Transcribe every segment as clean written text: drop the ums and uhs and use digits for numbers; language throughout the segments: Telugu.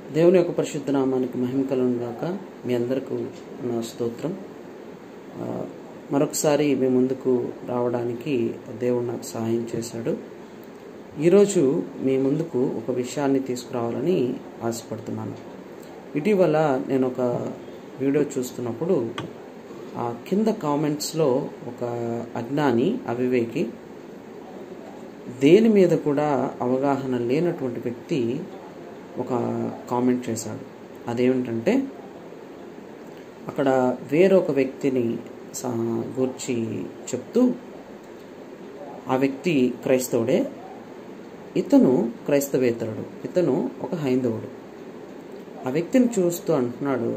దేవుని యొక్క పరిశుద్ధ నామానికి మహిమ కలుగును గాక. మీ అందరికీ నా స్తోత్రం. మరొకసారి మీ ముందుకు రావడానికి దేవుడు నాకు సహాయం చేశాడు. ఈరోజు మీ ముందుకు ఒక విషయాన్ని తీసుకురావాలని ఆశపడుతున్నాను. ఇటీవల నేను ఒక వీడియో చూస్తున్నప్పుడు ఆ కింద కామెంట్స్లో ఒక అజ్ఞాని, అవివేకి, దేని మీద కూడా అవగాహన లేనటువంటి వ్యక్తి ఒక కామెంట్ చేశాడు. అదేమిటంటే, అక్కడ వేరొక వ్యక్తిని గూర్చి చెప్తూ, ఆ వ్యక్తి క్రైస్తవుడే, ఇతను క్రైస్తవేతరుడు, ఇతను ఒక హైందవుడు. ఆ వ్యక్తిని చూస్తూ అంటున్నాడు,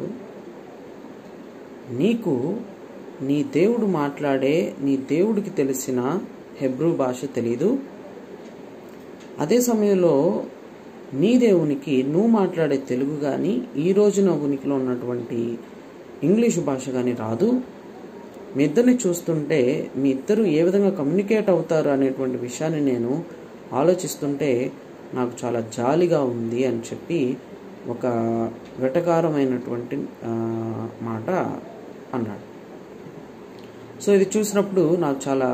నీకు నీ దేవుడు మాట్లాడే, నీ దేవుడికి తెలిసిన హెబ్రూ భాష తెలీదు, అదే సమయంలో నీ దేవునికి నువ్వు మాట్లాడే తెలుగు కానీ, ఈ రోజున ఉనికిలో ఉన్నటువంటి ఇంగ్లీషు భాష కానీ రాదు. మీ ఇద్దరిని చూస్తుంటే మీ ఇద్దరు ఏ విధంగా కమ్యూనికేట్ అవుతారు అనేటువంటి విషయాన్ని నేను ఆలోచిస్తుంటే నాకు చాలా జాలిగా ఉంది అని చెప్పి ఒక వెటకారమైనటువంటి మాట అన్నాడు. సో ఇది చూసినప్పుడు నాకు చాలా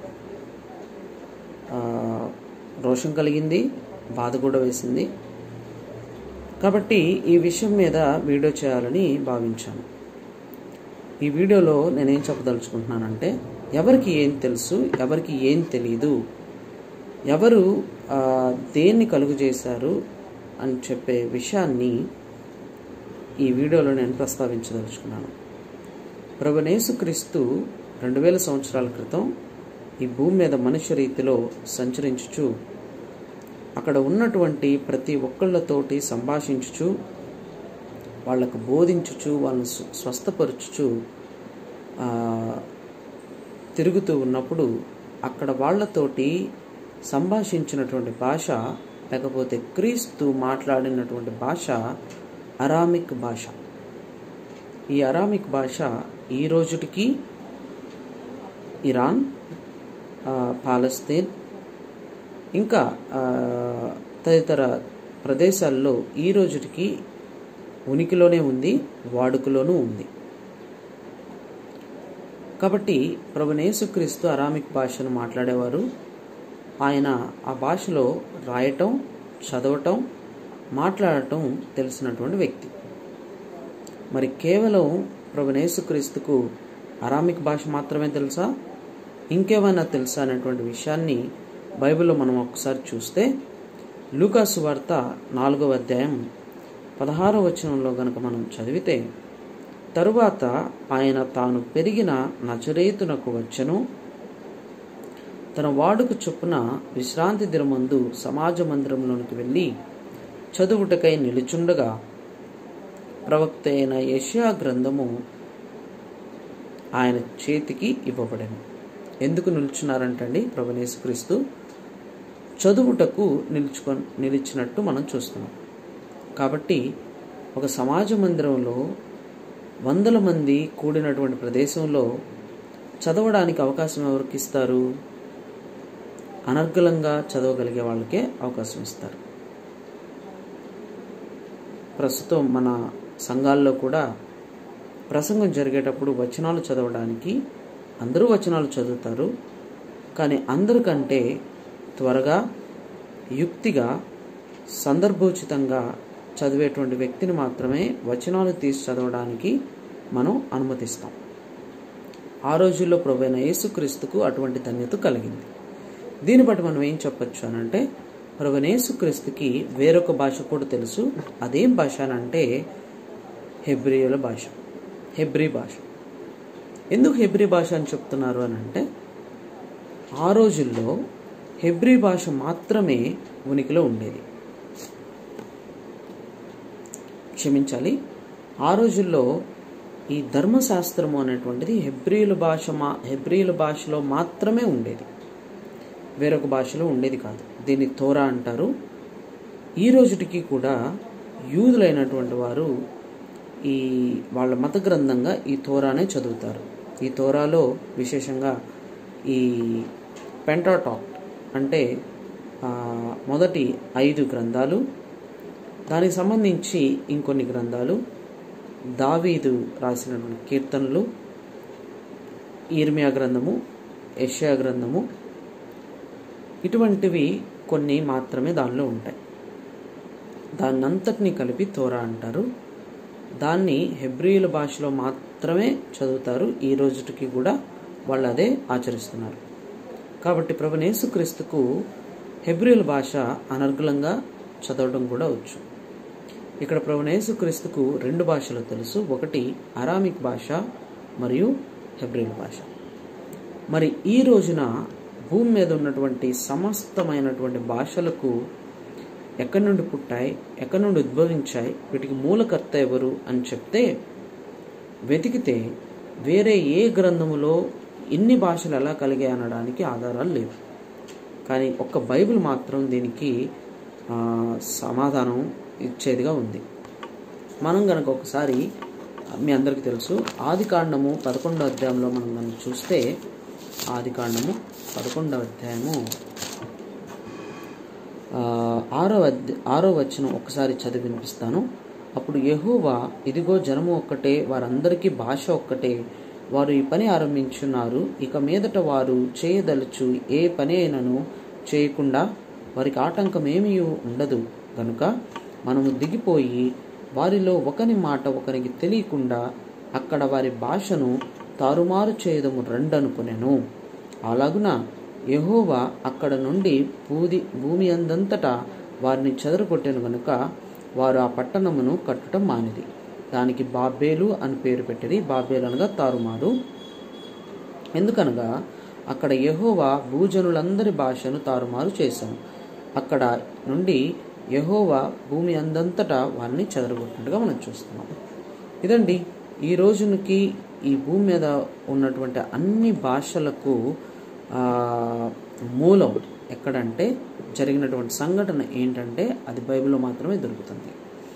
రోషం కలిగింది, బాధ కూడా వేసింది. కాబట్టి ఈ విషయం మీద వీడియో చేయాలని భావించాను. ఈ వీడియోలో నేనేం చెప్పదలుచుకుంటున్నానంటే, ఎవరికి ఏం తెలుసు, ఎవరికి ఏం తెలీదు, ఎవరు దేన్ని కలుగు చేశారు అని చెప్పే విషయాన్ని ఈ వీడియోలో నేను ప్రస్తావించదలుచుకున్నాను. ప్రభువైన యేసుక్రీస్తు 2000 సంవత్సరాల క్రితం ఈ భూమి మీద మనుష్య రీతిలో సంచరించుచు, అక్కడ ఉన్నటువంటి ప్రతి ఒక్కళ్ళతోటి సంభాషించుచు, వాళ్ళకు బోధించుచు, వాళ్ళని స్వస్థపరచుచు తిరుగుతూ ఉన్నప్పుడు అక్కడ వాళ్ళతోటి సంభాషించినటువంటి భాష, లేకపోతే క్రీస్తు మాట్లాడినటువంటి భాష అరామిక్ భాష. ఈ అరామిక్ భాష ఈ రోజుటికి ఇరాన్, పాలస్తీన్, ఇంకా తదితర ప్రదేశాల్లో ఈ రోజుటికి ఉనికిలోనే ఉంది, వాడుకలోనూ ఉంది. కాబట్టి ప్రభువైన యేసుక్రీస్తు అరామిక్ భాషను మాట్లాడేవారు. ఆయన ఆ భాషలో రాయటం, చదవటం, మాట్లాడటం తెలిసినటువంటి వ్యక్తి. మరి కేవలం ప్రభువైన యేసుక్రీస్తుకు అరామిక్ భాష మాత్రమే తెలుసా, ఇంకేమైనా తెలుసా అనేటువంటి విషయాన్ని బైబిల్లో మనం ఒకసారి చూస్తే, లూకా సువార్త 4వ అధ్యాయం 16వ వచనంలో గనక మనం చదివితే, తరువాత ఆయన తాను పెరిగిన నజరేతునకు వచ్చెను, తన వాడుక చొప్పున విశ్రాంతి దినమందు సమాజ మందిరంలోనికి వెళ్ళి చదువుటకై నిలుచుండగా, ప్రవక్త అయిన యెషయా గ్రంథము ఆయన చేతికి ఇవ్వబడెను. ఎందుకు నిలుచున్నారంటండి? ప్రభువైన యేసుక్రీస్తు చదువుటకు నిలిచినట్టు మనం చూస్తున్నాం. కాబట్టి ఒక సమాజ మందిరంలో 100 మంది కూడినటువంటి ప్రదేశంలో చదవడానికి అవకాశం ఎవరికి ఇస్తారు? అనర్గళంగా చదవగలిగే వాళ్ళకే అవకాశం ఇస్తారు. ప్రస్తుతం మన సంఘాల్లో కూడా ప్రసంగం జరిగేటప్పుడు వచనాలు చదవడానికి అందరూ వచనాలు చదువుతారు, కానీ అందరికంటే త్వరగా, యుక్తిగా, సందర్భోచితంగా చదివేటువంటి వ్యక్తిని మాత్రమే వచనాలు తీసి చదవడానికి మనం అనుమతిస్తాం. ఆ రోజుల్లో ప్రభువైన యేసుక్రీస్తుకు అటువంటి ధన్యత కలిగింది. దీన్ని బట్టి మనం ఏం చెప్పొచ్చు అనంటే, ప్రభువైన యేసుక్రీస్తుకి వేరొక భాష కూడా తెలుసు. అదేం భాష అనంటే హెబ్రీయుల భాష, హెబ్రీ భాష. ఎందుకు హెబ్రీ భాష అని చెప్తున్నారు అని అంటే, ఆ రోజుల్లో హెబ్రీ భాష మాత్రమే ఉనికిలో ఉండేది. క్షమించాలి, ఆ రోజుల్లో ఈ ధర్మశాస్త్రము అనేటువంటిది హెబ్రీయుల భాషలో మాత్రమే ఉండేది, వేరొక భాషలో ఉండేది కాదు. దీన్ని తోరా అంటారు. ఈ రోజుటికి కూడా యూదులైనటువంటి వారు ఈ వాళ్ళ మత గ్రంథంగా ఈ తోరానే చదువుతారు. ఈ తోరాలో విశేషంగా ఈ పెంటాటాక్ అంటే మొదటి 5 గ్రంథాలు, దానికి సంబంధించి ఇంకొన్ని గ్రంథాలు, దావీదు రాసినటువంటి కీర్తనలు, ఇర్మియా గ్రంథము, యెషయా గ్రంథము, ఇటువంటివి కొన్ని మాత్రమే దానిలో ఉంటాయి. దాన్నంతటినీ కలిపి తోరా అంటారు. దాన్ని హెబ్రీయుల భాషలో మాత్రమే చదువుతారు. ఈ రోజుకి కూడా వాళ్ళు అదే ఆచరిస్తున్నారు. కాబట్టి ప్రభువైన యేసుక్రీస్తుకు హెబ్రీయుల భాష అనర్గళంగా చదవడం కూడా వచ్చు. ఇక్కడ ప్రభువైన యేసుక్రీస్తుకు 2 భాషలు తెలుసు. ఒకటి అరామిక్ భాష మరియు హెబ్రీయుల భాష. మరి ఈ రోజున భూమి మీద ఉన్నటువంటి సమస్తమైనటువంటి భాషలకు ఎక్కడి నుండి పుట్టాయి, ఎక్కడి నుండి ఉద్భవించాయి, వీటికి మూలకర్త ఎవరు అని చెప్తే వెతికితే వేరే ఏ గ్రంథములో ఇన్ని భాషలు ఎలా కలిగాయి అనడానికి ఆధారాలు లేవు. కానీ ఒక్క బైబిల్ మాత్రం దీనికి సమాధానం ఇచ్చేదిగా ఉంది. మనం కనుక ఒకసారి, మీ అందరికీ తెలుసు, ఆదికాండము 11వ అధ్యాయంలో మనం కనుక చూస్తే, ఆదికాండము 11వ అధ్యాయము 6వ వచనం ఒకసారి చదివి వినిపిస్తాను. అప్పుడు యెహోవా, ఇదిగో జనము ఒక్కటే, వారందరికీ భాష ఒక్కటే, వారు ఈ పని ఆరంభించున్నారు. ఇక మీదట వారు చేయదలుచు ఏ పని అయినను చేయకుండా వారికి ఆటంకమేమీ ఉండదు గనుక మనము దిగిపోయి వారిలో ఒకని మాట ఒకరికి తెలియకుండా అక్కడ వారి భాషను తారుమారు చేయదము రండనుకునెను. అలాగున యెహోవా అక్కడ నుండి భూమి అందంతటా వారిని చెదరగొట్టెను గనుక వారు ఆ పట్టణమును కట్టడం మానిది. దానికి బాబేలు అని పేరు పెట్టిరి. బాబేలు అనగా తారుమారు. ఎందుకనగా అక్కడ యెహోవా భూజనులందరి భాషను తారుమారు చేశాను. అక్కడ నుండి యెహోవా భూమి అందంతటా వారిని చెదరగొట్టినట్టుగా మనం చూస్తున్నాం. ఇదండి ఈ రోజునికి ఈ భూమి మీద ఉన్నటువంటి అన్ని భాషలకు మూలం ఎక్కడంటే, జరిగినటువంటి సంఘటన ఏంటంటే అది బైబిల్లో మాత్రమే దొరుకుతుంది.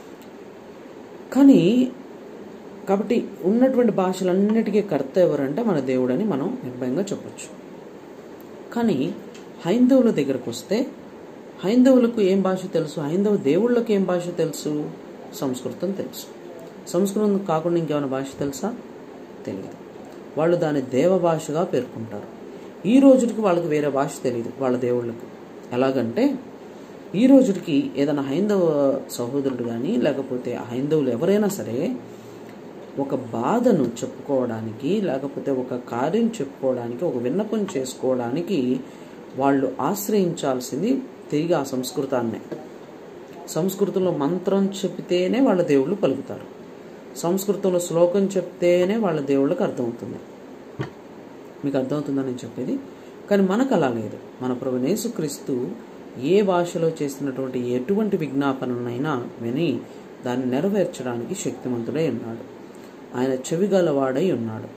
కాబట్టి ఉన్నటువంటి భాషలన్నిటికీ కర్త ఎవరంటే మన దేవుడని మనం నిర్భయంగా చెప్పొచ్చు. కానీ హైందవుల దగ్గరకు వస్తే, హైందవులకు ఏం భాష తెలుసు? హైందవ దేవుళ్ళకు ఏం భాష తెలుసు? సంస్కృతం తెలుసు. సంస్కృతం కాకుండా ఇంకేమైనా భాష తెలుసా? తెలియదు. వాళ్ళు దాన్ని దేవ భాషగా పేర్కొంటారు. ఈ రోజుకి వాళ్ళకి వేరే భాష తెలియదు వాళ్ళ దేవుళ్ళకు. ఎలాగంటే ఈ రోజుకి ఏదైనా హైందవ సహోదరుడు కానీ లేకపోతే హైందవులు ఎవరైనా సరే ఒక బాధను చెప్పుకోవడానికి, లేకపోతే ఒక కార్యం చెప్పుకోవడానికి, ఒక విన్నపం చేసుకోవడానికి వాళ్ళు ఆశ్రయించాల్సింది తిరిగి ఆ సంస్కృతాన్నే. సంస్కృతంలో మంత్రం చెప్తేనే వాళ్ళ దేవుళ్ళు పలుకుతారు. సంస్కృతంలో శ్లోకం చెప్తేనే వాళ్ళ దేవుళ్ళకి అర్థమవుతుంది. మీకు అర్థమవుతుందని నేను చెప్పేది. కానీ మనకు అలా లేదు. మన ప్రభువైన యేసుక్రీస్తు ఏ భాషలో చేసినటువంటి ఎటువంటి విజ్ఞాపననైనా విని దాన్ని నెరవేర్చడానికి శక్తిమంతుడై ఉన్నాడు. ఆయన చెవిగలవాడై ఉన్నాడు.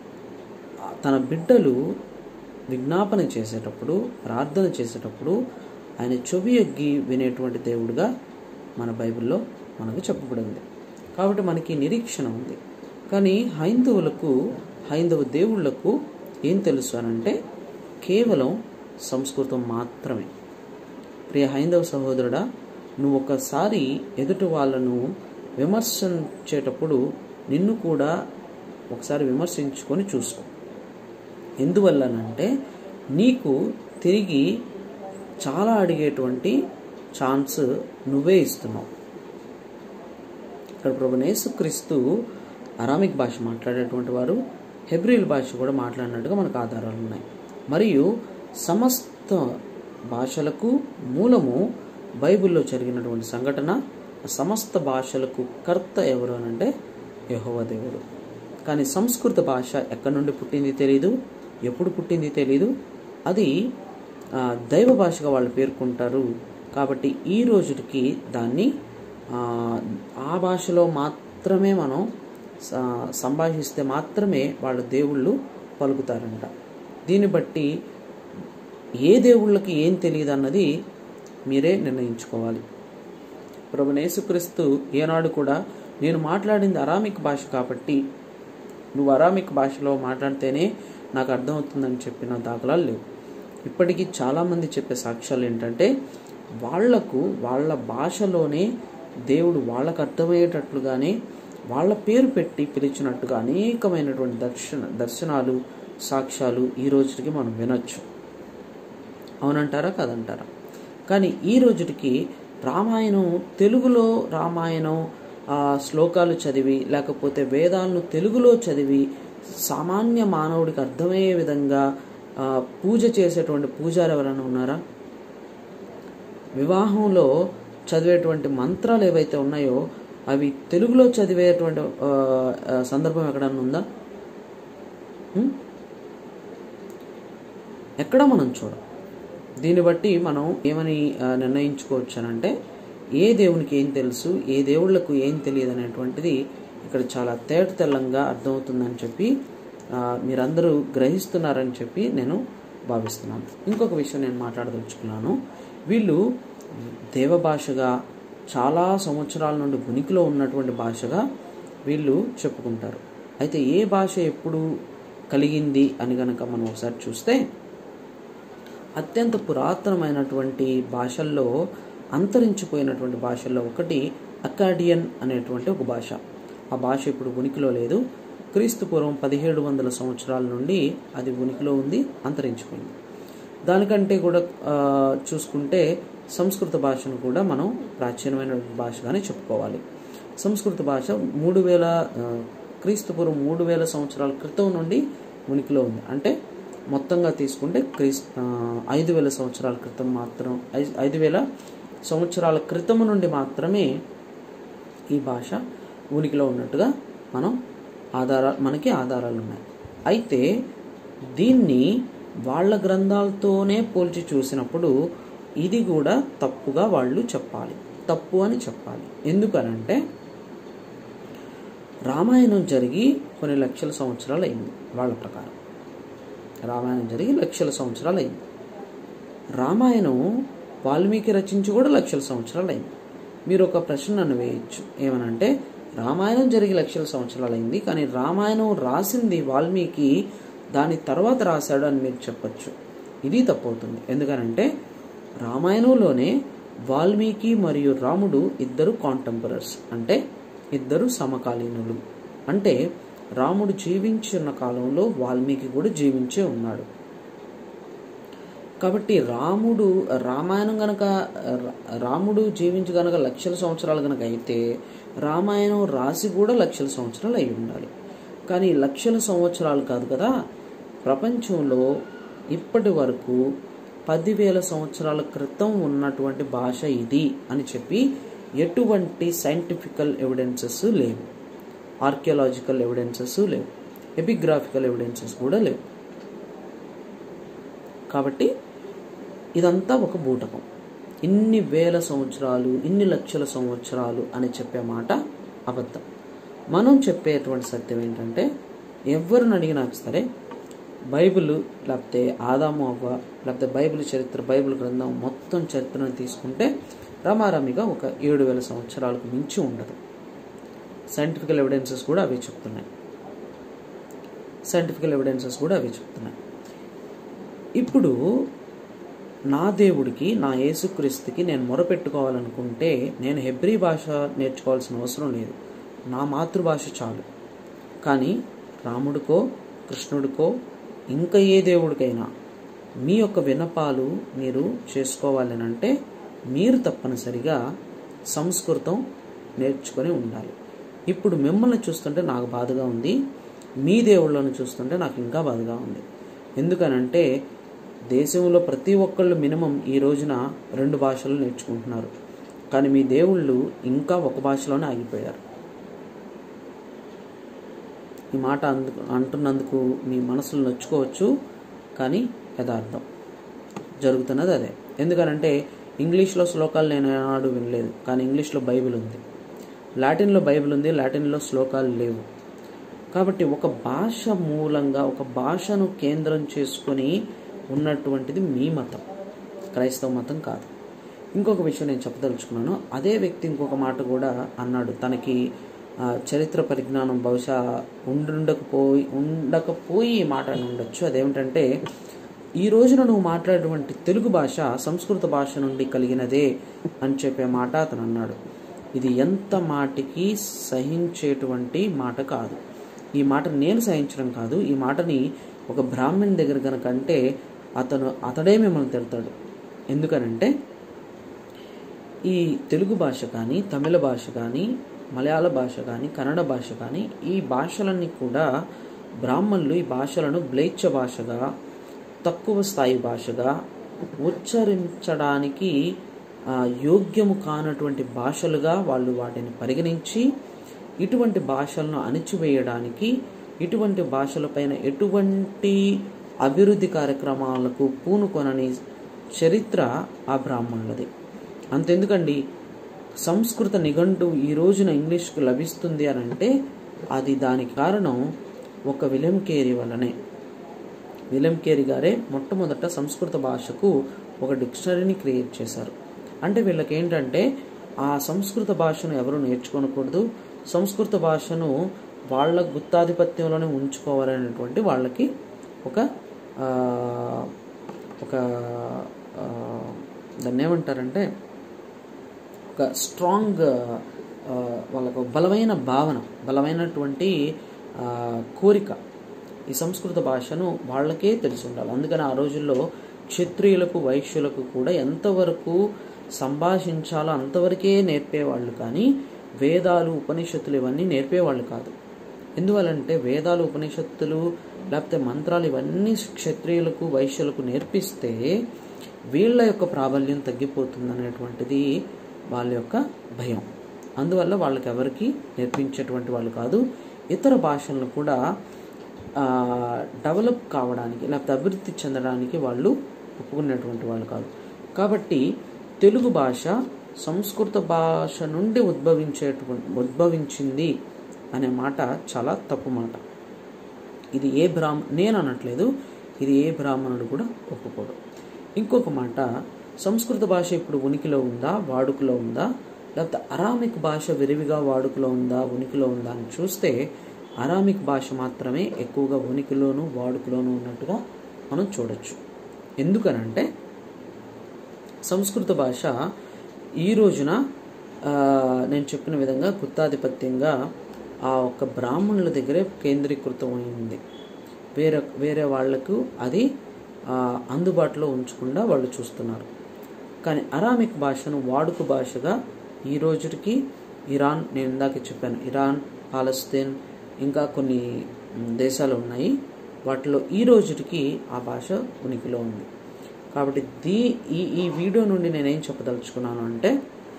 తన బిడ్డలు విజ్ఞాపన చేసేటప్పుడు, ప్రార్థన చేసేటప్పుడు ఆయన చెవి ఎగ్గి వినేటువంటి దేవుడుగా మన బైబిల్లో మనకు చెప్పబడింది. కాబట్టి మనకి నిరీక్షణ ఉంది. కానీ హైందవ దేవుళ్లకు ఏం తెలుసు అనంటే కేవలం సంస్కృతం మాత్రమే. ప్రియ హైందవ సహోదరుడా, నువ్వు ఒకసారి ఎదుటి వాళ్ళను విమర్శించేటప్పుడు నిన్ను కూడా ఒకసారి విమర్శించుకొని చూసుకో. ఎందువల్లనంటే నీకు తిరిగి చాలా అడిగేటువంటి ఛాన్స్ నువ్వే ఇస్తున్నావు. ఇక్కడ ప్రభువైన యేసుక్రీస్తు అరామిక్ భాష మాట్లాడేటువంటి వారు, హెబ్రీయుల భాష కూడా మాట్లాడినట్టుగా మనకు ఆధారాలు ఉన్నాయి. మరియు సమస్త భాషలకు మూలము బైబిల్లో జరిగినటువంటి సంఘటన. సమస్త భాషలకు కర్త ఎవరు అనంటే యెహోవా దేవుడు. కానీ సంస్కృత భాష ఎక్కడి నుండి పుట్టింది తెలియదు, ఎప్పుడు పుట్టింది తెలియదు. అది దైవ భాషగా వాళ్ళు పేర్కొంటారు. కాబట్టి ఈ రోజుకి దాన్ని ఆ భాషలో మాత్రమే మనం సంభాషిస్తే మాత్రమే వాళ్ళ దేవుళ్ళు పలుకుతారంట. దీన్ని బట్టి ఏ దేవుళ్ళకి ఏం తెలియదు అన్నది మీరే నిర్ణయించుకోవాలి. ప్రభువైన యేసుక్రీస్తు ఏనాడు కూడా నేను మాట్లాడింది అరామిక్ భాష కాబట్టి నువ్వు అరామిక్ భాషలో మాట్లాడితేనే నాకు అర్థమవుతుందని చెప్పిన దాఖలాలు లేవు. ఇప్పటికీ చాలామంది చెప్పే సాక్ష్యాలు ఏంటంటే వాళ్ళకు వాళ్ళ భాషలోనే దేవుడు వాళ్ళకు అర్థమయ్యేటట్లుగానే వాళ్ళ పేరు పెట్టి పిలిచినట్టుగా అనేకమైనటువంటి దర్శనాలు, సాక్ష్యాలు ఈ రోజుకి మనం వినొచ్చు. అవునంటారా కాదంటారా? కానీ ఈ రోజుకి రామాయణం, తెలుగులో రామాయణం శ్లోకాలు చదివి, లేకపోతే వేదాలను తెలుగులో చదివి సామాన్య మానవుడికి అర్థమయ్యే విధంగా పూజ చేసేటువంటి పూజారు ఎవరైనా ఉన్నారా? వివాహంలో చదివేటువంటి మంత్రాలు ఏవైతే ఉన్నాయో అవి తెలుగులో చదివేటువంటి సందర్భం ఎక్కడన్నా ఉందా? ఎక్కడ మనం చూడం. దీన్ని బట్టి మనం ఏమని నిర్ణయించుకోవచ్చు అనంటే, ఏ దేవునికి ఏం తెలుసు, ఏ దేవుళ్లకు ఏం తెలియదు అనేటువంటిది ఇక్కడ చాలా తేటతెల్లంగా అర్థమవుతుందని చెప్పి మీరందరూ గ్రహిస్తున్నారని చెప్పి నేను భావిస్తున్నాను. ఇంకొక విషయం నేను మాట్లాడదలుచుకున్నాను. వీళ్ళు దేవభాషగా చాలా సంవత్సరాల నుండి ఉనికిలో ఉన్నటువంటి భాషగా వీళ్ళు చెప్పుకుంటారు. అయితే ఏ భాష ఎప్పుడు కలిగింది అని కనుక మనం ఒకసారి చూస్తే, అత్యంత పురాతనమైనటువంటి భాషల్లో, అంతరించిపోయినటువంటి భాషల్లో ఒకటి అకాడియన్ అనేటువంటి ఒక భాష. ఆ భాష ఇప్పుడు ఉనికిలో లేదు. క్రీస్తు పూర్వం 1700 సంవత్సరాల నుండి అది ఉనికిలో ఉంది, అంతరించిపోయింది. దానికంటే కూడా చూసుకుంటే సంస్కృత భాషను కూడా మనం ప్రాచీనమైన భాషగానే చెప్పుకోవాలి. సంస్కృత భాష 3000 క్రీస్తు పూర్వం 3000 సంవత్సరాల క్రితం నుండి ఉనికిలో ఉంది. అంటే మొత్తంగా తీసుకుంటే 5000 సంవత్సరాల క్రితం మాత్రం 5000 సంవత్సరాల క్రితం నుండి మాత్రమే ఈ భాష ఉనికిలో ఉన్నట్టుగా మనకి ఆధారాలు ఉన్నాయి. అయితే దీన్ని వాళ్ళ గ్రంథాలతోనే పోల్చి చూసినప్పుడు ఇది కూడా తప్పుగా వాళ్ళు చెప్పాలి, తప్పు అని చెప్పాలి. ఎందుకనంటే రామాయణం జరిగి కొన్ని లక్షల సంవత్సరాలు అయింది. వాళ్ళ ప్రకారం రామాయణం జరిగి లక్షల సంవత్సరాలు అయింది. రామాయణం వాల్మీకి రచించి కూడా లక్షల సంవత్సరాలు అయింది. మీరు ఒక ప్రశ్న నన్ను వేయచ్చు, ఏమనంటే రామాయణం జరిగి లక్షల సంవత్సరాలు అయింది, కానీ రామాయణం రాసింది వాల్మీకి దాని తర్వాత రాశాడు అని మీరు చెప్పచ్చు. ఇది తప్పవుతుంది. ఎందుకనంటే రామాయణంలోనే వాల్మీకి మరియు రాముడు ఇద్దరు కాంటెంపరర్స్, అంటే ఇద్దరు సమకాలీనులు. అంటే రాముడు జీవించిన కాలంలో వాల్మీకి కూడా జీవించే ఉన్నాడు. కాబట్టి రాముడు జీవించి గనక లక్షల సంవత్సరాలు గనక అయితే రామాయణం రాసి కూడా లక్షల సంవత్సరాలు అయి ఉండాలి. కానీ లక్షల సంవత్సరాలు కాదు కదా. ప్రపంచంలో ఇప్పటి వరకు 10,000 సంవత్సరాల క్రితం ఉన్నటువంటి భాష ఇది అని చెప్పి ఎటువంటి సైంటిఫికల్ ఎవిడెన్సెస్ లేవు, ఆర్కియాలజికల్ ఎవిడెన్సెస్ లేవు, ఎపిగ్రాఫికల్ ఎవిడెన్సెస్ కూడా లేవు. కాబట్టి ఇదంతా ఒక బూటకం. ఇన్ని వేల సంవత్సరాలు, ఇన్ని లక్షల సంవత్సరాలు అని చెప్పే మాట అబద్ధం. మనం చెప్పేటువంటి సత్యం ఏంటంటే, ఎవరిని అడిగినా సరే బైబిల్, లేకపోతే ఆదాము అవ్వ, లేకపోతే బైబిల్ చరిత్ర, బైబిల్ గ్రంథం మొత్తం చరిత్రను తీసుకుంటే రమారమిగా ఒక 7,000 సంవత్సరాలకు మించి ఉండదు. సైంటిఫికల్ ఎవిడెన్సెస్ కూడా అవే చెప్తున్నాయి. ఇప్పుడు నా దేవుడికి, నా యేసుక్రీస్తుకి నేను మొరపెట్టుకోవాలనుకుంటే నేను హెబ్రీ భాష నేర్చుకోవాల్సిన అవసరం లేదు, నా మాతృభాష చాలు. కానీ రాముడికో, కృష్ణుడికో, ఇంకా ఏ దేవుడికైనా మీ యొక్క విన్నపాలు మీరు చేసుకోవాలని అంటే మీరు తప్పనిసరిగా సంస్కృతం నేర్చుకొని ఉండాలి. ఇప్పుడు మిమ్మల్ని చూస్తుంటే నాకు బాధగా ఉంది, మీ దేవుళ్ళను చూస్తుంటే నాకు ఇంకా బాధగా ఉంది. ఎందుకనంటే దేశంలో ప్రతి ఒక్కళ్ళు మినిమం ఈ రోజున 2 భాషలు నేర్చుకుంటున్నారు, కానీ మీ దేవుళ్ళు ఇంకా ఒక భాషలోనే ఆగిపోయారు. ఈ మాట అంటున్నందుకు మీ మనసులు నొచ్చుకోవచ్చు, కానీ యథార్థం జరుగుతున్నది అదే. ఎందుకనంటే ఇంగ్లీష్లో శ్లోకాలు నేను ఏనాడు వినలేదు, కానీ ఇంగ్లీష్లో బైబిల్ ఉంది. లాటిన్లో బైబిల్ ఉంది, లాటిన్లో శ్లోకాలు లేవు. కాబట్టి ఒక భాష మూలంగా, ఒక భాషను కేంద్రం చేసుకొని ఉన్నటువంటిది మీ మతం, క్రైస్తవ మతం కాదు. ఇంకొక విషయం నేను చెప్పదలుచుకున్నాను. అదే వ్యక్తి ఇంకొక మాట కూడా అన్నాడు. తనకి చరిత్ర పరిజ్ఞానం బహుశా ఉండకపోయి ఈ మాట అని ఉండొచ్చు. అదేమిటంటే, ఈ రోజున నువ్వు మాట్లాడేటువంటి తెలుగు భాష సంస్కృత భాష నుండి కలిగినదే అని చెప్పే మాట అతను అన్నాడు. ఇది ఎంత మాటికి సహించేటువంటి మాట కాదు. ఈ మాట నేను సహించడం కాదు. ఈ మాటని ఒక బ్రాహ్మణ్ దగ్గర కనుక అంటే అతడే మిమ్మల్ని తిడతాడు. ఎందుకనంటే ఈ తెలుగు భాష కానీ, తమిళ భాష కానీ, మలయాళ భాష కానీ, కన్నడ భాష కానీ, ఈ భాషలన్నీ కూడా బ్రాహ్మణులు ఈ భాషలను మ్లేచ్ఛ భాషగా, తక్కువ స్థాయి భాషగా, ఉచ్చరించడానికి యోగ్యము కానటువంటి భాషలుగా వాళ్ళు వాటిని పరిగణించి ఇటువంటి భాషలను అణిచివేయడానికి, ఇటువంటి భాషలపైన ఎటువంటి అభివృద్ధి కార్యక్రమాలకు పూనుకొనని చరిత్ర ఆ బ్రాహ్మణులది. అంతెందుకండి, సంస్కృత నిఘంటువు ఈ రోజున ఇంగ్లీష్కు లభిస్తుంది అని అంటే అది దానికి కారణం ఒక విలియం కేరీ వల్లనే. విలియం కేరీ గారే మొట్టమొదట సంస్కృత భాషకు ఒక డిక్షనరీని క్రియేట్ చేశారు. అంటే వీళ్ళకి ఏంటంటే ఆ సంస్కృత భాషను ఎవరు నేర్చుకోకూడదు, సంస్కృత భాషను వాళ్ళ గుత్తాధిపత్యంలోనే ఉంచుకోవాలనేటువంటి వాళ్ళకి ఒక దాన్ని ఏమంటారంటే ఒక స్ట్రాంగ్ వాళ్ళకు బలమైన భావన, బలమైనటువంటి కోరిక ఈ సంస్కృత భాషను వాళ్ళకే తెలిసి ఉండాలి. అందుకని ఆ రోజుల్లో క్షత్రియులకు, వైశ్యులకు కూడా ఎంతవరకు సంభాషించాలో అంతవరకే నేర్పేవాళ్ళు, కానీ వేదాలు, ఉపనిషత్తులు ఇవన్నీ నేర్పేవాళ్ళు కాదు. ఎందువల్లంటే వేదాలు, ఉపనిషత్తులు లేకపోతే మంత్రాలు ఇవన్నీ క్షత్రియులకు, వైశ్యులకు నేర్పిస్తే వీళ్ళ యొక్క ప్రాబల్యం తగ్గిపోతుంది అనేటువంటిది వాళ్ళ యొక్క భయం. అందువల్ల వాళ్ళకి ఎవరికి నేర్పించేటువంటి వాళ్ళు కాదు. ఇతర భాషలను కూడా డెవలప్ కావడానికి లేకపోతే అభివృద్ధి చెందడానికి వాళ్ళు ఒప్పుకునేటువంటి వాళ్ళు కాదు. కాబట్టి తెలుగు భాష సంస్కృత భాష నుండి ఉద్భవించింది అనే మాట చాలా తప్పు మాట. ఇది నేను అనట్లేదు, ఇది ఏ బ్రాహ్మణుడు కూడా ఒప్పుకోడు. ఇంకొక మాట, సంస్కృత భాష ఇప్పుడు ఉనికిలో ఉందా, వాడుకలో ఉందా, లేకపోతే అరామిక్ భాష విరివిగా వాడుకలో ఉందా, ఉనికిలో ఉందా అని చూస్తే అరామిక్ భాష మాత్రమే ఎక్కువగా ఉనికిలోను వాడుకలోను ఉన్నట్టుగా మనం చూడొచ్చు. ఎందుకనంటే సంస్కృత భాష ఈ రోజున నేను చెప్పిన విధంగా గుత్తాధిపత్యంగా ఆ ఒక్క బ్రాహ్మణుల దగ్గరే కేంద్రీకృతం అయింది. వేరే వాళ్లకు అది అందుబాటులో ఉంచకుండా వాళ్ళు చూస్తున్నారు. కానీ అరామిక్ భాషను వాడుక భాషగా ఈ రోజుకి ఇరాన్, నేను ఇందాక చెప్పాను, ఇరాన్, పాలస్తీన్, ఇంకా కొన్ని దేశాలు ఉన్నాయి, వాటిలో ఈ రోజుకి ఆ భాష ఉనికిలో ఉంది. కాబట్టి ఈ వీడియో నుండి నేనేం చెప్పదలుచుకున్నాను అంటే,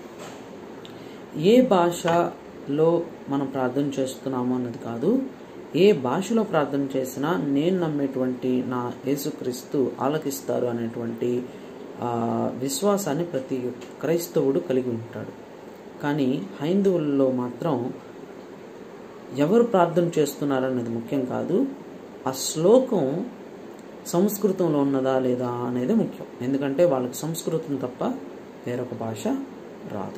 ఏ భాషలో మనం ప్రార్థన చేస్తున్నాము అన్నది కాదు, ఏ భాషలో ప్రార్థన చేసినా నేను నమ్మేటువంటి నా యేసుక్రీస్తు ఆలకిస్తారు అనేటువంటి విశ్వాసాన్ని ప్రతి క్రైస్తవుడు కలిగి ఉంటాడు. కానీ హైందవుల్లో మాత్రం ఎవరు ప్రార్థన చేస్తున్నారన్నది ముఖ్యం కాదు, ఆ శ్లోకం సంస్కృతంలో ఉన్నదా లేదా అనేది ముఖ్యం. ఎందుకంటే వాళ్ళకి సంస్కృతం తప్ప వేరొక భాష రాదు.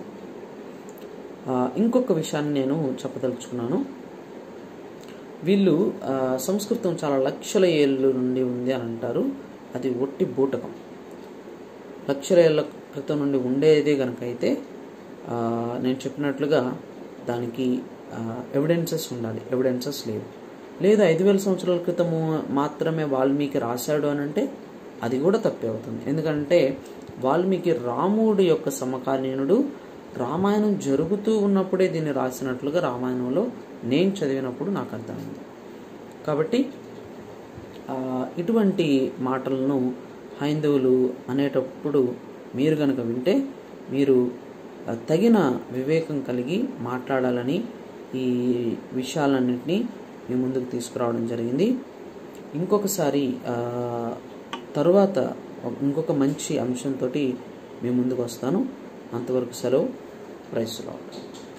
ఇంకొక విషయాన్ని నేను చెప్పదలుచుకున్నాను. వీళ్ళు సంస్కృతం చాలా లక్షల ఏళ్ళ నుండి ఉంది అని అంటారు. అది ఒట్టి బూటకం. లక్షల ఏళ్ళ క్రితం నుండి ఉండేదే కనుక అయితే నేను చెప్పినట్లుగా దానికి ఎవిడెన్సెస్ ఉండాలి. ఎవిడెన్సెస్ లేవు. లేదా 5000 సంవత్సరాల క్రితము మాత్రమే వాల్మీకి రాశాడు అని అంటే అది కూడా తప్పే అవుతుంది. ఎందుకంటే వాల్మీకి రాముడి యొక్క సమకాలీనుడు. రామాయణం జరుగుతూ ఉన్నప్పుడే దీన్ని రాసినట్లుగా రామాయణంలో నేను చదివినప్పుడు నాకు అర్థమైంది. కాబట్టి ఇటువంటి మాటలను హైందవులు అనేటప్పుడు మీరు కనుక వింటే మీరు తగిన వివేకం కలిగి మాట్లాడాలని ఈ విషయాలన్నింటినీ మీ ముందుకు తీసుకురావడం జరిగింది. ఇంకొకసారి తరువాత ఇంకొక మంచి అంశంతో మీ ముందుకు వస్తాను. అంతవరకు సెలవు. Praise the lord.